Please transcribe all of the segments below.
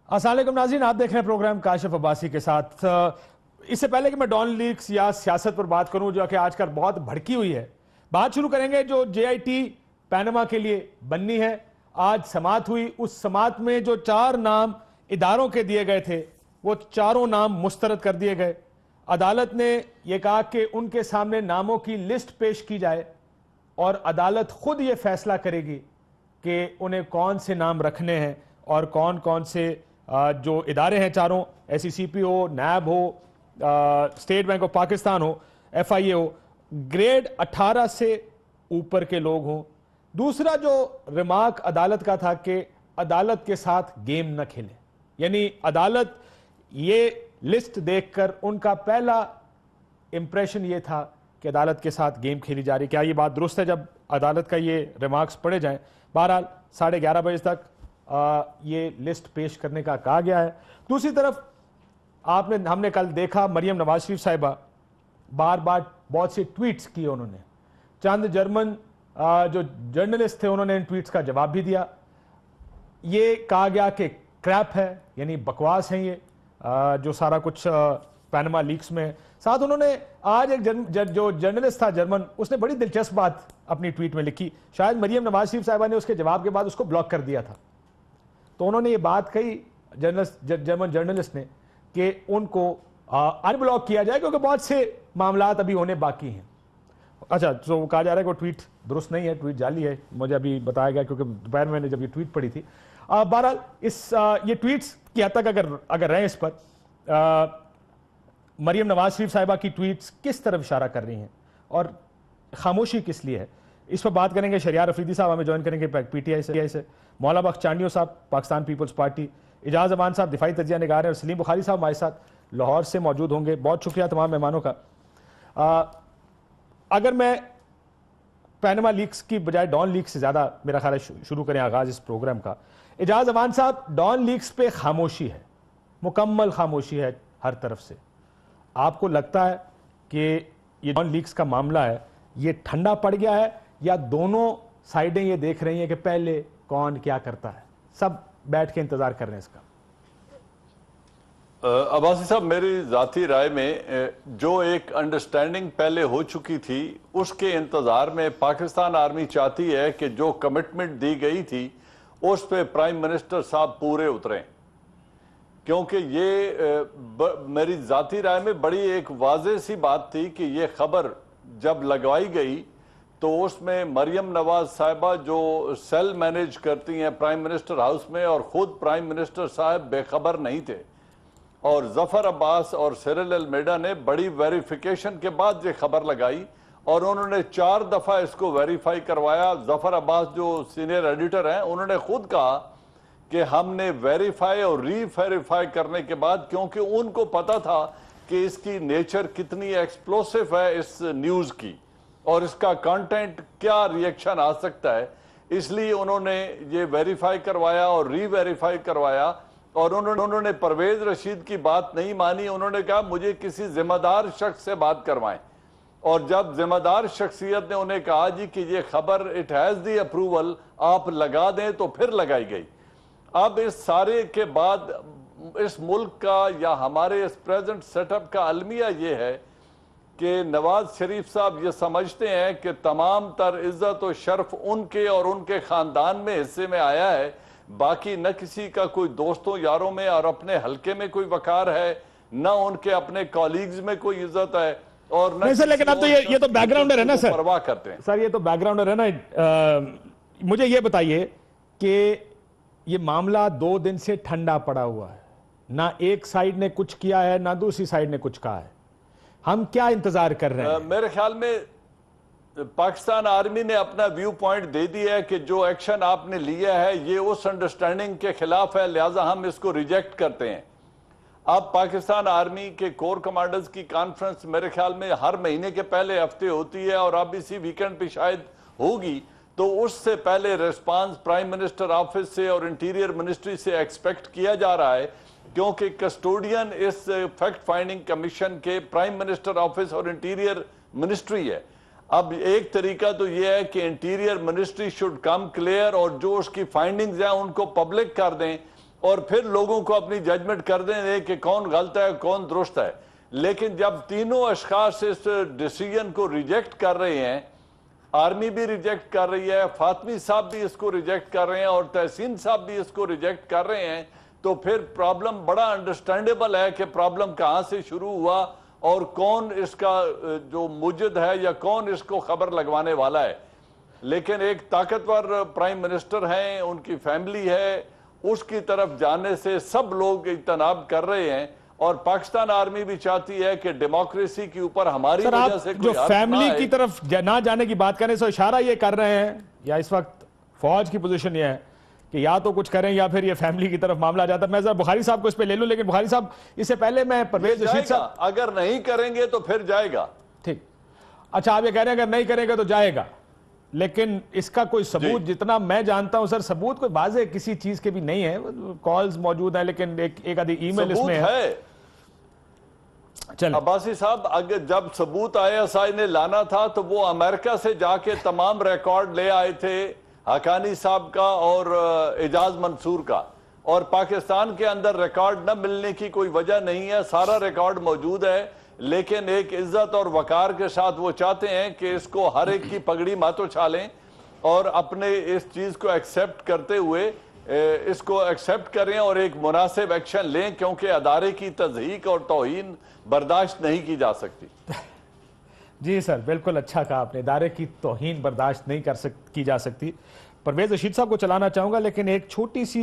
السلام علیکم ناظرین، آپ دیکھ رہے ہیں پروگرام کاشف عباسی کے ساتھ۔ اس سے پہلے کہ میں ڈان لیکس یا سیاست پر بات کروں جو کہ آج کل بہت بھڑکی ہوئی ہے، بات شروع کریں گے جو جے آئی ٹی پینما کے لیے بننی ہے۔ آج سماعت ہوئی، اس سماعت میں جو 4 نام اداروں کے دیے گئے تھے وہ چاروں نام مسترد کر دیے گئے۔ عدالت نے یہ کہا کہ ان کے سامنے ناموں کی لسٹ پیش کی جائے اور عدالت خود یہ فیصلہ کرے گی کہ انہیں کون سے نام رکھنے ہیں اور کون کون سے جو ادارے ہیں چاروں، ایس سی سی پی ہو، نیب ہو، اسٹیٹ بینک آف پاکستان ہو، ایف آئی اے ہو، گریڈ 18 سے اوپر کے لوگ ہوں۔ دوسرا جو ریمارک عدالت کا تھا کہ عدالت کے ساتھ گیم نہ کھیلے، یعنی عدالت یہ لسٹ دیکھ کر ان کا پہلا امپریشن یہ تھا کہ عدالت کے ساتھ گیم کھیلی جا رہی۔ کیا یہ بات درست ہے جب عدالت کا یہ ریمارکس پڑھے جائیں؟ بہرحال 11:30 بجے تک یہ لسٹ پیش کرنے کا کہا گیا ہے۔ دوسری طرف ہم نے کل دیکھا مریم نواز شریف صاحبہ بار بار بہت سے ٹویٹس کیے، انہوں نے چند جرمن جو جرنلسٹ تھے انہوں نے ان ٹویٹس کا جواب بھی دیا۔ یہ کہا گیا کہ کریپ ہے، یعنی بکواس ہیں یہ جو سارا کچھ پینما لیکس میں ہے۔ ساتھ انہوں نے آج ایک جو جرنلسٹ تھا جرمن، اس نے بڑی دلچسپ بات اپنی ٹویٹ میں لکھی، شاید مریم نواز شریف صاحبہ نے اس کے جواب کے بعد اس کو بلاک کر دیا تھا، تو انہوں نے یہ بات کہی جرمن جرنلسٹ نے کہ ان کو ان بلاک کیا جائے کیونکہ بہت سے معاملات ابھی ہونے باقی ہیں۔ اچھا، تو کہا جا رہا ہے کہ وہ ٹویٹ درست نہیں ہے، ٹویٹ جعلی ہے، مجھے ابھی بتایا گیا کیونکہ دوپہر میں نے جب یہ ٹویٹ پڑھی تھی۔ بہرحال یہ ٹویٹس کی حد تک اگر رہیں اس پر، مریم نواز شریف صاحبہ کی ٹویٹس کس طرف اشارہ کر رہی ہیں اور خاموشی کس لیے ہے، اس پر بات کریں گے۔ شہریار افریدی صاحب ہمیں جوائن کریں گے پی ٹی آئی سے، مولا بخش چانڈیو صاحب پاکستان پیپلز پارٹی، اعجاز امان صاحب دفاعی تجزیہ نگار ہیں، اور سلیم بخاری صاحب ہمارے ساتھ لاہور سے موجود ہوں گے۔ بہت شکریہ تمام مہمانوں کا۔ اگر میں پینما لیکس کی بجائے ڈان لیکس سے زیادہ میرا خیال ہے شروع کریں آغاز اس پروگرام کا، اعجاز امان صاحب، ڈان لیکس پہ خاموشی ہے، مکمل خاموشی ہے ہر طرف سے۔ آپ کو لگتا ہے کہ یہ ڈان لیکس کا معاملہ ہے یہ ٹھنڈا پڑ گیا ہے یا دونوں سائیڈیں یہ دیکھ رہی ہیں کہ پہلے کون کیا کرتا ہے، سب بیٹھ کے انتظار کر رہے ہیں اس کا؟ عباسی صاحب، میری ذاتی رائے میں جو ایک انڈرسٹینڈنگ پہلے ہو چکی تھی اس کے انتظار میں پاکستان آرمی چاہتی ہے کہ جو کمٹمنٹ دی گئی تھی اس پہ پرائم منسٹر صاحب پورے اتریں، کیونکہ یہ میری ذاتی رائے میں بڑی ایک واضح سی بات تھی کہ یہ خبر جب لگوائی گئی تو اس میں مریم نواز صاحبہ جو سیل مینیج کرتی ہیں پرائم منسٹر ہاؤس میں، اور خود پرائم منسٹر صاحب بے خبر نہیں تھے، اور ظفر عباس اور سیرل المیڈا نے بڑی ویریفیکیشن کے بعد یہ خبر لگائی اور انہوں نے 4 دفعہ اس کو ویریفائی کروایا۔ ظفر عباس جو سینئر ایڈیٹر ہیں انہوں نے خود کہا کہ ہم نے ویریفائی اور ری ویریفائی کرنے کے بعد، کیونکہ ان کو پتا تھا کہ اس کی نیچر کتنی ایکسپلوسیو ہے اس نیوز کی اور اس کا کانٹینٹ کیا ریئیکشن آ سکتا ہے، اس لیے انہوں نے یہ ویریفائی کروایا اور ری ویریفائی کروایا، اور انہوں نے پرویز رشید کی بات نہیں مانی۔ انہوں نے کہا مجھے کسی ذمہ دار شخص سے بات کروائیں، اور جب ذمہ دار شخصیت نے انہیں کہا جی کہ یہ خبر اٹ ہیز دی اپروول، آپ لگا دیں، تو پھر لگائی گئی۔ اب اس سارے کے بعد اس ملک کا یا ہمارے اس پریزنٹ سیٹ اپ کا المیہ یہ ہے کہ نواز شریف صاحب یہ سمجھتے ہیں کہ تمام تر عزت و شرف ان کے اور ان کے خاندان میں حصے میں آیا ہے، باقی نہ کسی کا کوئی دوستوں یاروں میں اور اپنے حلقے میں کوئی وقار ہے، نہ ان کے اپنے کولیگز میں کوئی عزت ہے، اور نہ سر لیکن اب تو یہ تو بیک گراؤنڈر ہے نا سر، پرواہ کرتے ہیں سر، یہ تو بیک گراؤنڈر ہے نا۔ مجھے یہ بتائیے کہ یہ معاملہ 2 دن سے ٹھنڈا پڑا ہوا ہے، نہ ایک سائیڈ نے کچھ کیا ہے نہ دوسری سائیڈ نے کچھ کہا ہے، ہم کیا انتظار کر رہے ہیں؟ میرے خیال میں پاکستان آرمی نے اپنا ویو پوائنٹ دے دیا ہے کہ جو ایکشن آپ نے لیا ہے یہ اس انڈرسٹینڈنگ کے خلاف ہے، لہٰذا ہم اس کو ریجیکٹ کرتے ہیں۔ اب پاکستان آرمی کے کور کمانڈرز کی کانفرنس میرے خیال میں ہر مہینے کے پہلے ہفتے ہوتی ہے، اور اب اسی ویکنڈ پہ شاید ہوگی، تو اس سے پہلے ریسپانس پرائم منسٹر آفس سے اور انٹیریئر منسٹری سے ایکسپیکٹ کیا جا رہا ہے، کیونکہ کسٹوڈین اس فیکٹ فائنڈنگ کمیشن کے پرائم منسٹر آفس اور انٹیریئر منسٹری ہے۔ اب ایک طریقہ تو یہ ہے کہ interior ministry should come clear اور جو اس کی فائنڈنگز ہیں ان کو پبلک کر دیں، اور پھر لوگوں کو اپنی ججمنٹ کر دیں کہ کون غلط ہے کون درست ہے. لیکن جب تینوں اشخاص اس ڈیسیژن کو ریجیکٹ کر رہے ہیں, آرمی بھی ریجیکٹ کر رہی ہے, فاطمی صاحب بھی اس کو ریجیکٹ کر رہے ہیں, اور تحسین صاحب بھی اس کو ریجیکٹ کر رہے ہیں, تو پھر پرابلم بڑا انڈرسٹینڈیبل ہے کہ پرابلم کہاں سے شروع ہوا اور کون اس کا جو موجد ہے یا کون اس کو خبر لگوانے والا ہے. لیکن ایک طاقتور پرائم منسٹر ہیں, ان کی فیملی ہے, اس کی طرف جانے سے سب لوگ اجتناب کر رہے ہیں, اور پاکستان آرمی بھی چاہتی ہے کہ ڈیموکریسی کے اوپر ہماری وجہ سے کوئی جو فیملی کی طرف نہ جانے کی بات کرنے سے اشارہ یہ کر رہے ہیں, یا اس وقت فوج کی پوزیشن یہ ہے کہ یا تو کچھ کریں یا پھر یہ فیملی کی طرف معاملہ جاتا ہے. میں ذرا بخاری صاحب کو اس پہ لے لوں, لیکن بخاری صاحب اس سے پہلے میں پرویز رشید صاحب, اگر نہیں کریں گے تو پھر جائے گا. ٹھیک, اچھا آپ یہ کہہ رہے ہیں اگر نہیں کریں گے تو جائے گا, لیکن اس کا کوئی ثبوت جتنا میں جانتا ہوں سر, ثبوت کوئی واضح کسی چیز کے بھی نہیں ہے. کالز موجود ہیں لیکن ایک آدھی ای میل اس میں ہے. عباسی صاحب, اگر جب ثبوت ISI نے لانا تھا تو وہ امریکہ سے جا کے تمام ریکارڈ لے آئے تھے, حقانی صاحب کا اور اعجاز منصور کا, اور پاکستان کے اندر ریکارڈ نہ ملنے کی کوئی وجہ نہیں ہے, سارا ریکارڈ موجود ہے. لیکن ایک عزت اور وقار کے ساتھ وہ چاہتے ہیں کہ اس کو ہر ایک کی پگڑی ماتو چھالیں اور اپنے اس چیز کو ایکسیپٹ کرتے ہوئے اس کو ایکسیپٹ کریں اور ایک مناسب ایکشن لیں, کیونکہ ادارے کی تضحیک اور توہین برداشت نہیں کی جا سکتی. جی سر, بالکل اچھا کہا آپ نے, ادارے کی توہین برداشت نہیں کی جا سکتی. پرویز رشید صاحب کو چلانا چاہوں گا, لیکن ایک چھوٹی سی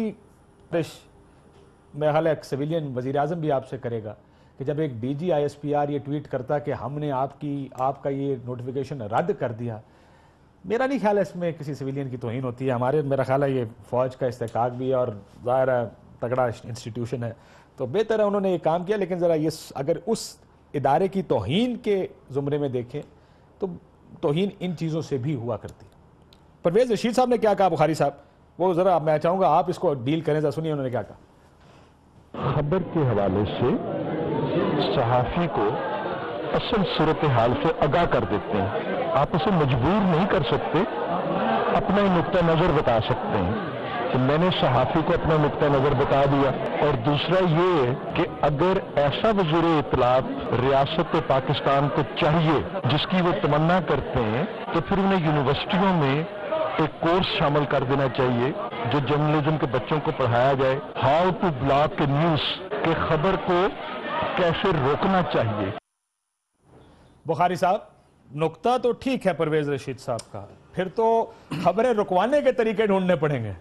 میرا خیال ہے سویلین وزیر اعظم بھی آپ سے کرے گا کہ جب ایک DG ISPR یہ ٹویٹ کرتا کہ ہم نے آپ کا یہ نوٹیفیکیشن رد کر دیا, میرا نہیں خیال ہے اس میں کسی سویلین کی توہین ہوتی ہے. ہمارے میرا خیال ہے یہ فوج کا استحقاق بھی ہے اور ظاہر ہے تگڑا انسٹیٹیوشن ہے, تو بہتر ہے انہوں نے یہ کام کیا. لیکن ذرا یہ اگر اس ادارے کی توہین کے زمرے میں دیکھیں تو توہین ان چیزوں سے بھی ہوا کرتی. پرویز رشید صاحب نے کیا کہا بخاری صاحب, وہ ذرا میں چاہوں گا آپ اس کو ڈیل کریں, ذرا سنیے انہوں نے کیا کہا. خبر کے حوالے سے صحافی کو اصل صورتحال سے آگاہ کر دیتے ہیں. آپ اسے مجبور نہیں کر سکتے, اپنا نقطہ نظر بتا سکتے ہیں کہ میں نے صحافی کو اپنا نقطہ نظر بتا دیا. اور دوسرا یہ ہے کہ اگر ایسا وزیر اطلاعات ریاست پاکستان کو چاہیے جس کی وہ تمنا کرتے ہیں, تو پھر انہیں یونیورسٹیوں میں ایک کورس شامل کر دینا چاہیے جو جرنلزم کے بچوں کو پڑھایا جائے, how to block a news, کہ خبر کو کیسے روکنا چاہیے. بخاری صاحب, نقطہ تو ٹھیک ہے پرویز رشید صاحب کا, پھر تو خبریں رکوانے کے طریقے ڈھونڈنے پڑیں گے.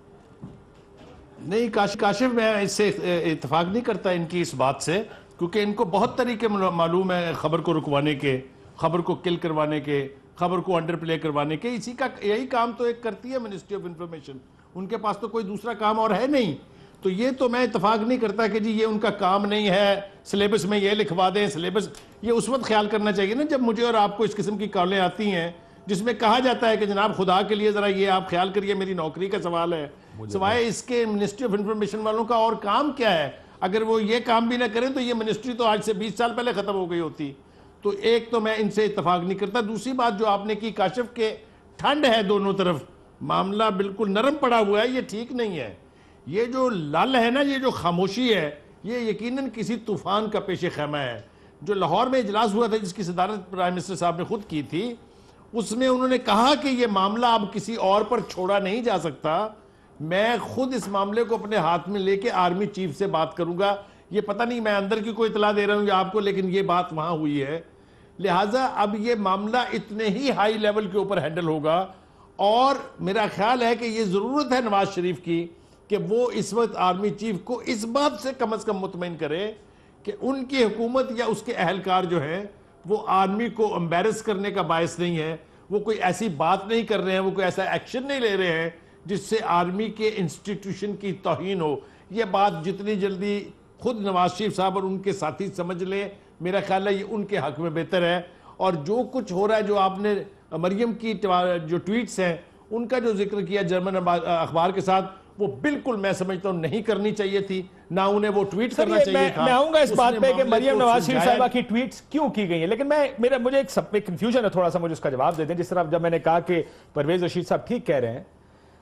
نہیں کاشف, میں اس سے اتفاق نہیں کرتا ان کی اس بات سے, کیونکہ ان کو بہت طریقے معلوم ہے خبر کو رکوانے کے, خبر کو کل کروانے کے, خبر کو انڈر پلے کروانے کے. اسی کا یہی کام تو ایک کرتی ہے منسٹری آف انفارمیشن, ان کے پاس تو کوئی دوسرا کام اور ہے نہیں. تو یہ تو میں اتفاق نہیں کرتا کہ جی یہ ان کا کام نہیں ہے, سلیبس میں یہ لکھوا دیں. سلیبس یہ اس وقت خیال کرنا چاہیے نا جب مجھے اور آپ کو اس قسم کی کالیں آتی ہیں جس میں کہا جاتا ہے کہ جناب خدا کے لیے ذرا یہ آپ خیال کریے, میری نوکری کا سوال ہے. سوائے اس کے منسٹری آف انفارمیشن والوں کا اور کام کیا ہے؟ اگر وہ یہ کام بھی نہ کریں تو یہ منسٹری تو آج سے 20 سال پہلے ختم ہو گئی ہوتی. تو ایک تو میں ان سے اتفاق نہیں کرتا. دوسری بات جو آپ نے کی کاشف کے ٹھنڈ ہے دونوں طرف, معاملہ بالکل نرم پڑا ہوا ہے, یہ ٹھیک نہیں ہے. یہ جو لل ہے نا, یہ جو خاموشی ہے, یہ یقیناً کسی طوفان کا پیش خیمہ ہے. جو لاہور میں اجلاس ہوا تھا جس کی صدارت پرائم منسٹر صاحب نے خود کی تھی, اس میں انہوں نے کہا کہ یہ معاملہ اب کسی اور پر چھوڑا نہیں جا سکتا. میں خود اس معاملے کو اپنے ہاتھ میں لے کے آرمی چیف سے بات کروں گا. یہ پتہ نہیں میں اندر کی کوئی اطلاع دے رہا ہوں یا آپ کو, لیکن یہ بات وہاں ہوئی ہے. لہٰذا اب یہ معاملہ اتنے ہی ہائی لیول کے اوپر ہینڈل ہوگا, اور میرا خیال ہے کہ یہ ضرورت ہے نواز شریف کی کہ وہ اس وقت آرمی چیف کو اس بات سے کم از کم مطمئن کرے کہ ان کی حکومت یا اس کے اہلکار جو ہیں وہ آرمی کو امبیرس کرنے کا باعث نہیں ہے, وہ کوئی ایسی بات نہیں کر رہے ہیں, وہ کوئی ایسا ایکشن نہیں لے رہے ہیں جس سے آرمی کے انسٹیٹیوشن کی توہین ہو. یہ بات جتنی جلدی خود نواز شریف صاحب اور ان کے ساتھی سمجھ لیں, میرا خیال ہے یہ ان کے حق میں بہتر ہے. اور جو کچھ ہو رہا ہے, جو آپ نے مریم کی جو ٹویٹس ہیں ان کا جو ذکر کیا جرمن اخبار کے ساتھ, وہ بالکل میں سمجھتا ہوں نہیں کرنی چاہیے تھی, نہ انہیں وہ ٹویٹ کرنا چاہیے تھا. میں آؤں گا اس بات پہ کہ مریم نواز شریف صاحبہ کی ٹویٹس کیوں کی گئی ہیں, لیکن مجھے ایک کنفیوژن ہے تھوڑا سا, مجھے اس کا جواب دے دیں. جس طرح جب میں نے کہا کہ پرویز رشید صاحب ٹھیک کہہ رہے ہیں,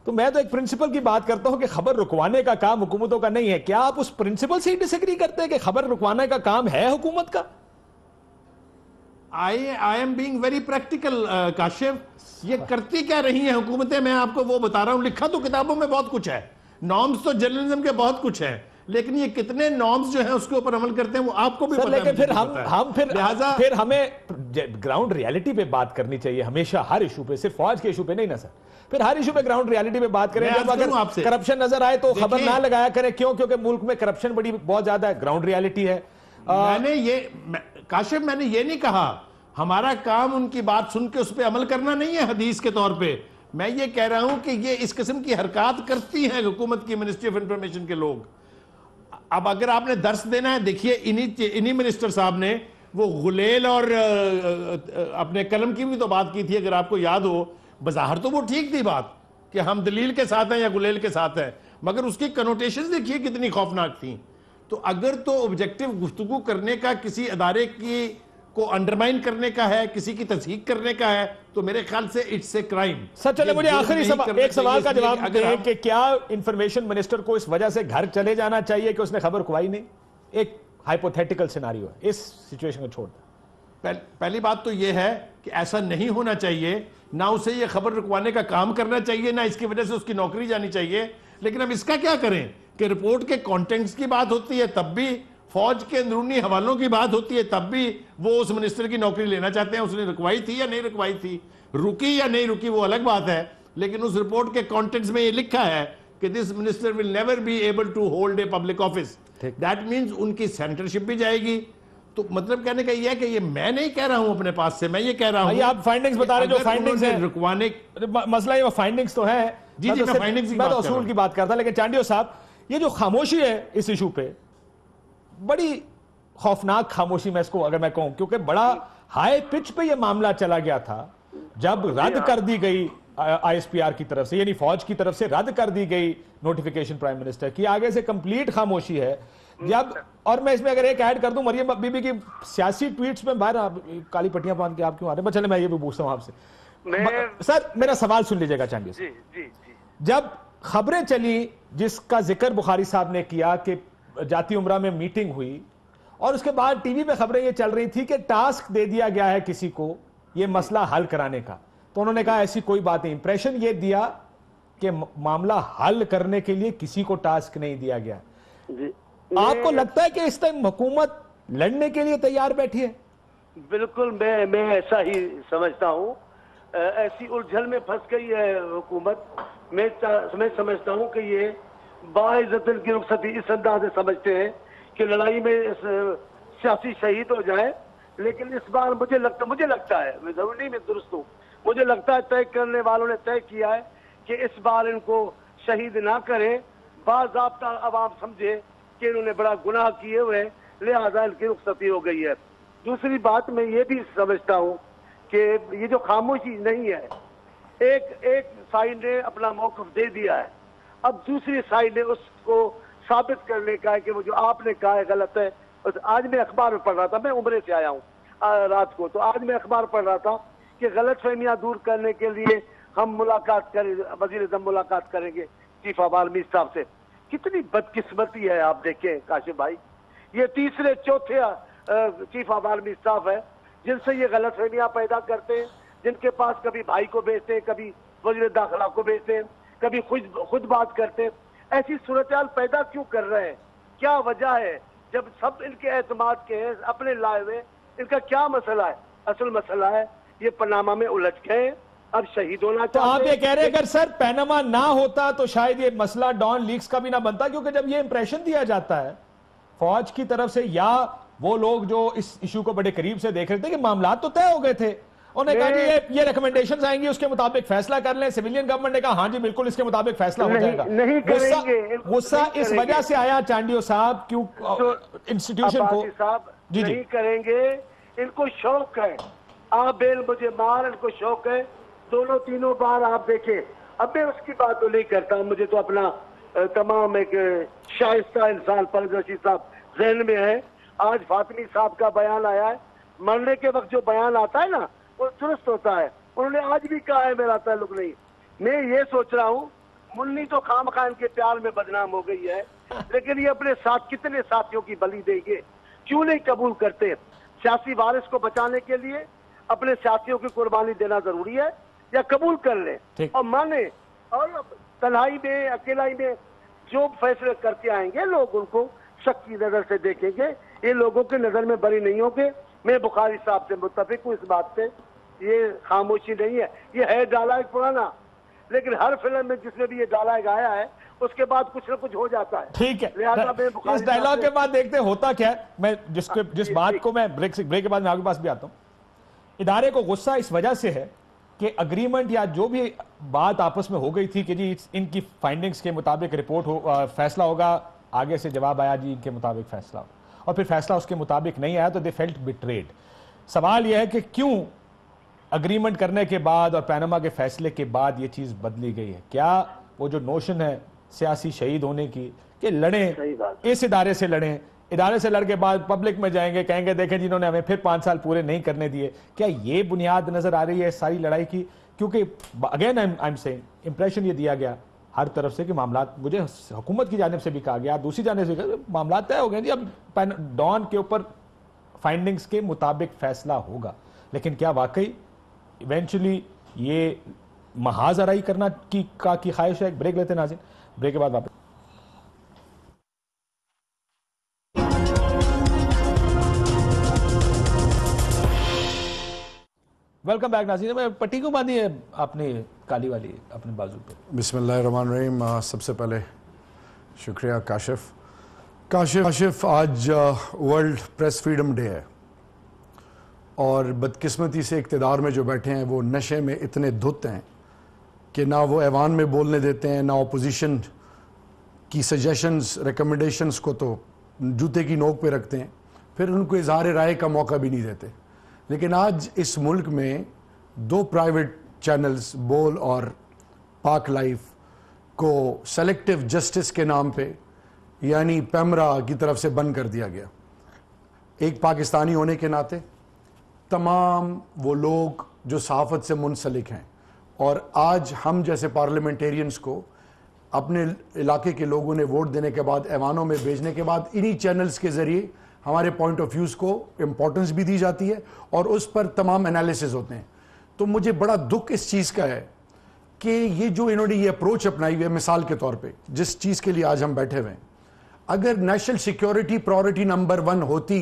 تو میں تو ایک پرنسپل کی بات کرتا ہوں کہ خبر رکوانے کا کام حکومتوں کا نہیں ہے. کیا آپ اس پرنسپل سے ہی ڈس ایگری کرتے ہیں کہ خبر رکوانے کا کام ہے حکومت کا؟ I am being very practical, Kashif. یہ کرتی کیا رہی ہیں حکومتیں؟ میں آپ کو وہ بتا رہا ہوں. لکھا تو کتابوں میں بہت کچھ ہے, نارمز تو جرنلزم کے بہت کچھ ہیں, لیکن یہ کتنے نارمز جو ہیں اس کے اوپر عمل کرتے ہیں وہ آپ کو بھی پتہ ہے. لیکن پھر ہمیں گراؤنڈ ریالٹی پہ بات کرنی چاہیے ہمیشہ, ہر ایشو پہ, صرف فوج کے ایشو پہ نہیں نا سر. پھر ہر ایشو پہ گراؤنڈ ریالٹی پہ بات کریں. جب اگر کرپشن نظر آئے تو خبر نہ لگایا کریں. کیوں؟ کیونکہ ملک میں کرپشن بہت زیادہ ہے. گراؤنڈ ریالٹی ہے. کاشف میں نے یہ نہیں کہا ہمارا کام ان کی بات سن کے اس پہ عمل کرنا نہیں ہے حدیث کے طور پہ. میں یہ کہہ رہا ہوں کہ یہ اس قسم کی حرکات کرتی ہیں حکومت کی منسٹری آف انفارمیشن کے لوگ. اب اگر آپ نے درس دینا ہے, دیکھیے انہی منسٹر صاحب نے وہ غلیل اور اپنے قلم کی بھی تو بات کی تھی, اگر آپ کو یاد ہو. بظاہر تو وہ ٹھیک تھی بات کہ ہم دلیل کے ساتھ ہیں یا غلیل کے ساتھ ہیں, مگر اس کی کنوٹیشن دیکھیے کتنی خوفناک تھیں. تو اگر تو آبجیکٹو گفتگو کرنے کا کسی ادارے کی کو انڈرمائن کرنے کا ہے, کسی کی تصحیح کرنے کا ہے, تو میرے خیال سے اٹس اے کرائم. سر چلے مجھے آخری ایک سوال کا جواب دیں کہ کیا انفارمیشن منسٹر کو اس وجہ سے گھر چلے جانا چاہیے کہ اس نے خبر رکوائی نہیں؟ ایک ہائپوتھیٹیکل سیناریو ہے, اس سچویشن کو چھوڑ دیں. پہلی بات تو یہ ہے کہ ایسا نہیں ہونا چاہیے, نہ اسے یہ خبر رکوانے کا کام کرنا چاہیے, نہ اس کی وجہ سے اس کی نوکری جانی چاہیے. لیکن اب اس کا کیا کریں کہ رپورٹ کے کانٹینٹس کی بات ہوتی ہے تب بھی, فوج کے اندرونی حوالوں کی بات ہوتی ہے تب بھی وہ اس منسٹر کی نوکری لینا چاہتے ہیں. اس نے رکوائی تھی یا نہیں رکوائی تھی, رکی یا نہیں رکی وہ الگ بات ہے, لیکن اس رپورٹ کے کانٹینٹس میں یہ لکھا ہے کہ this minister will never be able to hold a public office. That means ان کی سینٹرشپ بھی جائے گی. تو مطلب کہنے کا یہ ہے کہ یہ میں نہیں کہہ رہا ہوں اپنے پاس سے, میں یہ کہہ رہا ہوں آپ فائنڈنگز بتا رہے جو فائنڈنگز ہیں رکوانے, مسئلہ یہ فائنڈنگز تو ہے. جی میں فائنڈنگز کی بات بات اصول کی بات کرتا, لیکن چانڈیو صاحب یہ جو خاموشی ہے اس ایشو پہ, بڑی خوفناک خاموشی میں اس کو اگر میں کہوں, کیونکہ بڑا ہائی پچ پہ یہ معاملہ چلا گیا تھا جب رد کر دی گئی آئی ایس پی آر کی طرف سے, یعنی فوج کی طرف سے رد کر دی گئی نوٹیفیکیشن پرائم منسٹر کی. آگے سے کمپلیٹ خاموشی ہے جب, اور میں اس میں اگر ایک ایڈ کر دوں, مریم بی بی کی سیاسی ٹویٹس میں باہر کالی پٹیاں باندھ کے آپ کیوں آ رہے ہیں؟ چلے میں یہ بھی پوچھتا ہوں آپ سے. سر میرا سوال سن لیجیے گا چانڈیو صاحب. جب خبریں چلی جس کا ذکر بخاری صاحب نے کیا کہ جاتی عمرہ میں میٹنگ ہوئی, اور اس کے بعد ٹی وی پہ خبریں یہ چل رہی تھی کہ ٹاسک دے دیا گیا ہے کسی کو یہ مسئلہ حل کرانے کا, تو انہوں نے کہا ایسی کوئی بات نہیں. امپریشن یہ دیا کہ معاملہ حل کرنے کے لیے کسی کو ٹاسک نہیں دیا گیا. آپ کو لگتا ہے کہ اس ٹائم حکومت لڑنے کے لیے تیار بیٹھی ہے؟ بالکل میں ایسا ہی سمجھتا ہوں. ایسی الجھن میں پھنس گئی ہے حکومت. میں سمجھتا ہوں کہ یہ باعزت کی رخصتی اس انداز سے سمجھتے ہیں کہ لڑائی میں سیاسی شہید ہو جائے. لیکن اس بار مجھے لگتا ہے, میں ضرور نہیں میں درست ہوں, مجھے لگتا ہے طے کرنے والوں نے طے کیا ہے کہ اس بار ان کو شہید نہ کریں. باضابطہ عوام سمجھے کہ انہوں نے بڑا گناہ کیے ہوئے, لہذا ان کی رخصتی ہو گئی ہے. دوسری بات میں یہ بھی سمجھتا ہوں کہ یہ جو خاموشی نہیں ہے, ایک سائڈ نے اپنا موقف دے دیا ہے, اب دوسری سائڈ نے اس کو ثابت کرنے کا ہے کہ وہ جو آپ نے کہا ہے غلط ہے. آج میں اخبار میں پڑھ رہا تھا, میں عمرے سے آیا ہوں رات کو, تو آج میں اخبار پڑھ رہا تھا کہ غلط فہمیاں دور کرنے کے لیے ہم ملاقات کریں, وزیر اعظم ملاقات کریں گے چیف آف آرمی صاحب سے. کتنی بدقسمتی ہے آپ دیکھیں کاشف بھائی, یہ تیسرے چوتھے چیف آف آرمی اسٹاف ہے جن سے یہ غلط فہمیاں پیدا کرتے ہیں, جن کے پاس کبھی بھائی کو بھیجتے ہیں, کبھی وزیر داخلہ کو بھیجتے ہیں, کبھی خود بات کرتے ہیں. ایسی صورتحال پیدا کیوں کر رہے ہیں؟ کیا وجہ ہے جب سب ان کے اعتماد کے ہیں اپنے لائے ہوئے؟ ان کا کیا مسئلہ ہے؟ اصل مسئلہ ہے یہ پاناما میں الجھ گئے, اب شہید ہونا چاہتے ہیں. تو آپ یہ کہہ رہے ہیں اگر سر پاناما نہ ہوتا تو شاید یہ مسئلہ ڈان لیکس کا بھی نہ بنتا, کیونکہ جب یہ امپریشن دیا جاتا ہے فوج کی طرف سے یا وہ لوگ جو اس ایشو کو بڑے قریب سے دیکھ رہے تھے کہ معاملات تو طے ہو گئے تھے, انہوں نے کہا جی یہ ریکمنڈیشنز آئیں گی اس کے مطابق فیصلہ کر لیں. سویلین گورنمنٹ نے کہا ہاں جی بالکل اس کے مطابق فیصلہ ہو جائے گا. غصہ اس وجہ سے آیا چانڈیو صاحب کیوں انسٹیٹیوشن کو نہیں کریں گے؟ ان کو شوق ہے, آپ بیل مجھے مار, ان کو شوق ہے. دونوں تینوں بار آپ دیکھیں, اب میں اس کی بات تو نہیں کرتا, مجھے تو اپنا تمام ایک شائستہ انسان پرویز رشید صاحب ذہن میں ہے. آج فاطمی صاحب کا بیان آیا ہے, مرنے کے وقت جو بیان آتا ہے نا وہ درست ہوتا ہے. انہوں نے آج بھی کہا ہے میرا تعلق نہیں. میں یہ سوچ رہا ہوں मुन्नी तो खामखा इनके प्यार में बदनाम हो गई है, लेकिन ये अपने साथ कितने साथियों की बलि देंगे? क्यों नहीं कबूल करते? सियासी वारिस को बचाने के लिए अपने साथियों की कुर्बानी देना जरूरी है, या कबूल कर ले और माने, और तन्हाई में अकेलाई में जो फैसले करके आएंगे लोग उनको शक की नजर से देखेंगे, ये लोगों की नजर में बरी नहीं होंगे। मैं बुखारी साहब से मुत्तफिक हूँ इस बात पे, ये खामोशी नहीं है, ये है डायलॉग पुराना, लेकिन हर फिल्म में जिसमें भी ये डायलॉग आया है उसके बाद कुछ न कुछ हो जाता है। ठीक है, लिहाजा मैं बुखारी इस डायलॉग के बाद देखते हैं होता क्या है। मैं जिस बात को मैं ब्रेक के बाद मैं आपके पास भी आता हूँ, इदारे को गुस्सा इस वजह से है कि अग्रीमेंट या जो भी बात आपस में हो गई थी कि जी इनकी फाइंडिंग्स के मुताबिक रिपोर्ट हो, फैसला होगा, आगे से जवाब आया जी इनके मुताबिक फैसला हो, और फिर फैसला उसके मुताबिक नहीं आया तो दे फेल्ट बिट्रेड। सवाल यह है कि क्यों अग्रीमेंट करने के बाद और पैनामा के फैसले के बाद ये चीज बदली गई है? क्या वो जो नोशन है सियासी शहीद होने की कि लड़ें, इस इदारे से लड़ें, इदारे से लड़ के बाद पब्लिक में जाएंगे, कहेंगे देखें जिन्होंने हमें फिर 5 साल पूरे नहीं करने दिए, क्या ये बुनियाद नजर आ रही है सारी लड़ाई की? क्योंकि again I am saying, impression ये दिया गया हर तरफ से कि मामला, मुझे हुकूमत की जानिब से भी कहा गया, दूसरी जानिब से मामला तय हो गए जी, अब डॉन के ऊपर फाइंडिंग्स के मुताबिक फैसला होगा। लेकिन क्या वाकई इवेंचुअली ये महाज आराई करना की ख्वाहिश है? एक ब्रेक लेते हैं नाज़रीन, ब्रेक के बाद वापस। वेलकम बैक नाज़रीन। मैं पट्टी को बांधी है आपने काली वाली अपने बाजू पे? बिस्मिल्लाहिर्रहमानिर्रहीम। सबसे पहले शुक्रिया काशिफ, आज वर्ल्ड प्रेस फ्रीडम डे है और बदकिस्मती से इक़्तिदार में जो बैठे हैं वो नशे में इतने धुत हैं कि ना वो ऐवान में बोलने देते हैं, ना अपोजिशन की सजेशंस रिकमेंडेशंस को तो जूते की नोक पे रखते हैं, फिर उनको इजहार राय का मौका भी नहीं देते। लेकिन आज इस मुल्क में 2 प्राइवेट चैनल्स बोल और पाक लाइफ को सेलेक्टिव जस्टिस के नाम पे यानी पैमरा की तरफ से बंद कर दिया गया। एक पाकिस्तानी होने के नाते तमाम वो लोग जो सहाफ़त से मुंसलिक हैं, और आज हम जैसे पार्लियामेंटेरियंस को अपने इलाके के लोगों ने वोट देने के बाद ऐवानों में भेजने के बाद इन्हीं चैनल्स के ज़रिए हमारे पॉइंट ऑफ व्यूज़ को इम्पोर्टेंस भी दी जाती है और उस पर तमाम एनालिसिस होते हैं। तो मुझे बड़ा दुख इस चीज़ का है कि ये जो इन्होंने ये अप्रोच अपनाई हुई है, मिसाल के तौर पे जिस चीज़ के लिए आज हम बैठे हुए हैं, अगर नेशनल सिक्योरिटी प्रायोरिटी नंबर 1 होती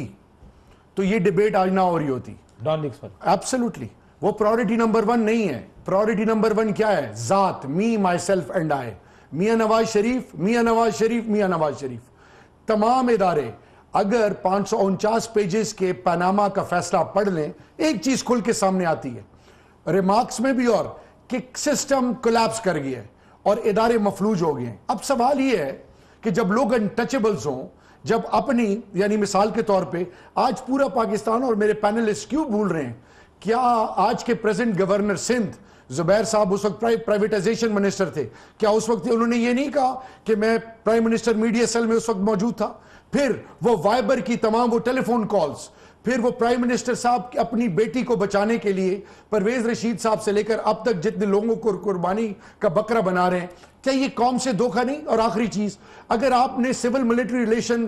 तो ये डिबेट आज ना हो रही होती। डॉन लीक्स पर एब्सोल्युटली वो प्रायोरिटी नंबर 1 नहीं है। प्रायोरिटी नंबर 1 क्या है? ज़ात, मी, माई सेल्फ एंड आई। मियाँ नवाज शरीफ, मियाँ नवाज शरीफ, मियाँ नवाज शरीफ। तमाम इदारे अगर 549 पेजेस के पनामा का फैसला पढ़ लें, एक चीज खुल के सामने आती है रिमार्क्स में भी, और कि सिस्टम कोलैप्स कर गया है और इदारे मफलूज हो गए हैं। अब सवाल ये है कि जब लोग अनटचेबल्स हों, जब अपनी यानी मिसाल के तौर पे आज पूरा पाकिस्तान और मेरे पैनलिस्ट क्यों भूल रहे हैं, क्या आज के प्रेजेंट गवर्नर सिंध जुबैर साहब उस वक्त प्राइवेटाइजेशन मिनिस्टर थे, क्या उस वक्त उन्होंने ये नहीं कहा कि मैं प्राइम मिनिस्टर मीडिया सेल में उस वक्त मौजूद था? फिर वो वाइबर की तमाम वो टेलीफोन कॉल्स, फिर वो प्राइम मिनिस्टर साहब अपनी बेटी को बचाने के लिए परवेज रशीद साहब से लेकर अब तक जितने लोगों को कुर्बानी का बकरा बना रहे हैं, क्या ये कौम से धोखा नहीं? और आखिरी चीज, अगर आपने सिविल मिलिट्री रिलेशन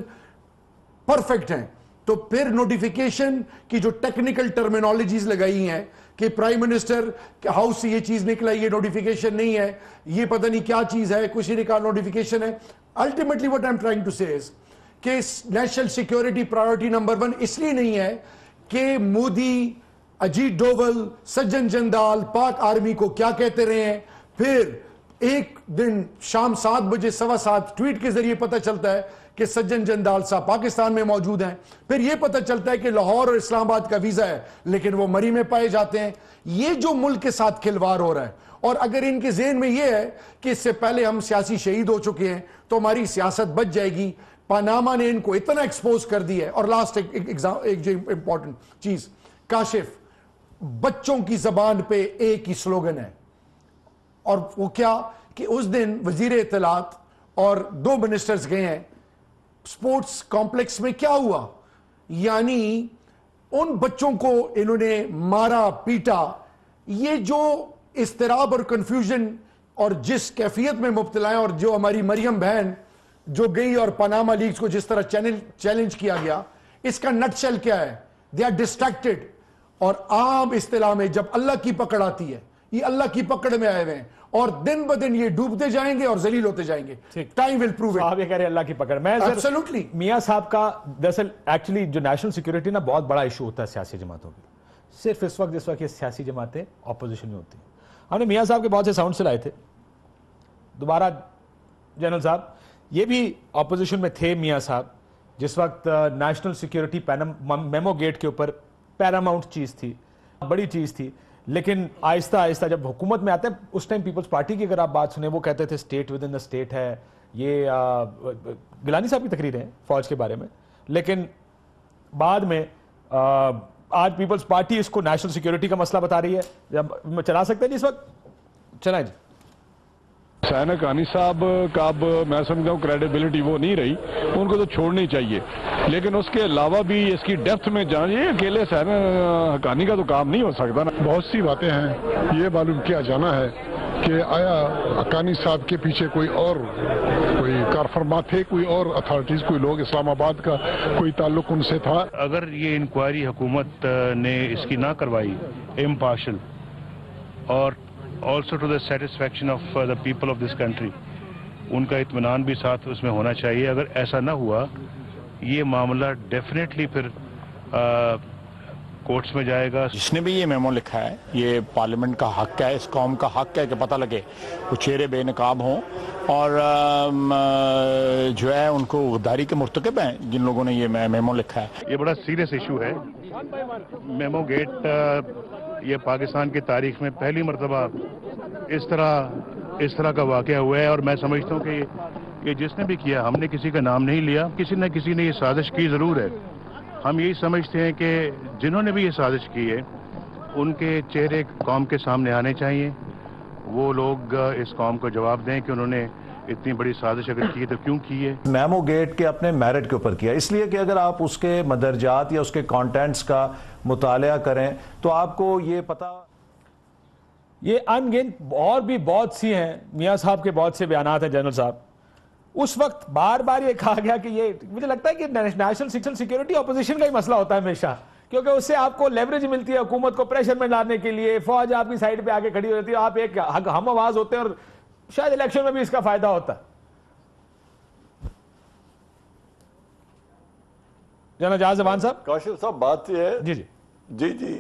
परफेक्ट हैं तो फिर नोटिफिकेशन की जो टेक्निकल टर्मिनोलॉजीज लगाई हैं कि प्राइम मिनिस्टर हाउस से ये चीज निकला, ये नोटिफिकेशन नहीं है, ये पता नहीं क्या चीज है, कुछ ही निकाल नोटिफिकेशन है। Ultimately what I am trying to say is कि नेशनल सिक्योरिटी प्रायोरिटी नंबर 1 इसलिए नहीं है कि मोदी, अजीत डोवल, सज्जन जंदाल पाक आर्मी को क्या कहते रहे हैं, फिर एक दिन शाम 7 बजे 7:15 ट्वीट के जरिए पता चलता है कि सज्जन जंदाल साहब पाकिस्तान में मौजूद हैं, फिर यह पता चलता है कि लाहौर और इस्लामाबाद का वीजा है लेकिन वो मरी में पाए जाते हैं। ये जो मुल्क के साथ खिलवाड़ हो रहा है, और अगर इनके ज़हन में यह है कि इससे पहले हम सियासी शहीद हो चुके हैं तो हमारी सियासत बच जाएगी, पनामा ने इनको इतना एक्सपोज कर दिया है। और लास्ट एक जो इंपॉर्टेंट चीज, काशिफ, बच्चों की जबान पे एक ही स्लोगन है, और वो क्या कि उस दिन वजीर इत्तलात और 2 मिनिस्टर्स गए हैं स्पोर्ट्स कॉम्प्लेक्स में, क्या हुआ, यानी उन बच्चों को इन्होंने मारा पीटा। ये जो इस्तिराब और कंफ्यूजन اور جس کیفیت میں مبتلا ہیں, اور جو ہماری مریم بہن جو گئی اور پاناما لیکس کو جس طرح چیلنج کیا گیا, اس کا نٹ شیل کیا ہے؟ They are distracted. اور عام اصطلاح میں جب اللہ کی پکڑ آتی ہے, یہ اللہ کی پکڑ میں آئے ہوئے ہیں, اور دن بدن یہ ڈوبتے جائیں گے اور ذلیل ہوتے جائیں گے. Time will prove it. آپ یہ کہہ رہے ہیں اللہ کی پکڑ. میں ایبسولوٹلی میاں صاحب کا دراصل ایکچولی جو نیشنل سیکورٹی نا بہت بڑا ایشو ہوتا ہے سیاسی جماعتوں کی. صرف اس وقت یہ سیاسی جماعتیں اپوزیشن میں ہوتی ہیں. ہم نے میاں صاحب کے بہت سے ساؤنڈ سے لائے تھے. دوبارہ جنرل صاحب یہ بھی اپوزیشن میں تھے میاں صاحب جس وقت نیشنل سیکورٹی میمو گیٹ کے اوپر پیراماؤنٹ چیز تھی, بڑی چیز تھی. لیکن آہستہ آہستہ جب حکومت میں آتے ہیں, اس ٹائم پیپلز پارٹی کی اگر آپ بات سنیں وہ کہتے تھے state within the state ہے. یہ گیلانی صاحب کی تقریر ہے فوج کے بارے میں. لیکن بعد میں آج پیپلز پارٹی اس کو نیشنل سیکورٹی کا مسئلہ بتا رہی ہے. جب چلا سکتے ہیں جی اس وقت چلائیں جی. حسین حقانی صاحب کا اب میں سمجھتا ہوں کریڈیبلٹی وہ نہیں رہی, ان کو تو چھوڑنی چاہیے. لیکن اس کے علاوہ بھی اس کی ڈیپتھ میں جانا چاہیے. اکیلے حسین حقانی کا تو کام نہیں ہو سکتا نا. بہت سی باتیں ہیں. یہ معلوم کیا جانا ہے کہ آیا حقانی صاحب کے پیچھے کوئی کارفرما تھے, کوئی اور اتھارٹیز, کوئی لوگ, اسلام آباد کا کوئی تعلق ان سے تھا. اگر یہ انکوائری حکومت نے اس کی نہ کروائی امپارشل اور also to the satisfaction of the people of this country, ان کا اطمینان بھی ساتھ اس میں ہونا چاہیے. اگر ایسا نہ ہوا یہ معاملہ ڈیفینیٹلی پھر کورٹس میں جائے گا. جس نے بھی یہ میمو لکھا ہے یہ پارلیمنٹ کا حق ہے, اس قوم کا حق ہے کہ پتہ لگے وہ چہرے بے نقاب ہوں اور جو ہے ان کو غداری کے مرتکب ہیں جن لوگوں نے یہ میمو لکھا ہے. یہ بڑا سیریس ایشو ہے. میمو گیٹ یہ پاکستان کی تاریخ میں پہلی مرتبہ اس طرح کا واقعہ ہوا ہے, اور میں سمجھتا ہوں کہ یہ جس نے بھی کیا, ہم نے کسی کا نام نہیں لیا, کسی نہ کسی نے یہ سازش کی ضرور ہے. ہم یہی سمجھتے ہیں کہ جنہوں نے بھی یہ سازش کی ہے ان کے چہرے قوم کے سامنے آنے چاہیے. وہ لوگ اس قوم کو جواب دیں کہ انہوں نے اتنی بڑی سازش اگر کی تو کیوں کی ہے. میمو گیٹ کے اپنے میرٹ کے اوپر کیا, اس لیے کہ اگر آپ اس کے مدرجات یا اس کے کانٹینٹس کا مطالعہ کریں تو آپ کو یہ پتہ. یہ ان گن اور بھی بہت سی ہیں میاں صاحب کے بہت سے بیانات ہیں جنرل صاحب. اس وقت بار بار یہ کہا گیا کہ یہ مجھے لگتا ہے کہ نیشنل سیکورٹی اپوزیشن کا ہی مسئلہ ہوتا ہے ہمیشہ, کیونکہ اس سے آپ کو لیوریج ملتی ہے حکومت کو پریشر میں لانے کے لیے. فوج آپ کی سائڈ پہ آ کے کھڑی ہو جاتی ہے, آپ ایک ہم آواز ہوتے ہیں, اور شاید الیکشن میں بھی اس کا فائدہ ہوتا ہے. جناب جہاز زبان صاحب. کاشف صاحب بات یہ ہے جی جی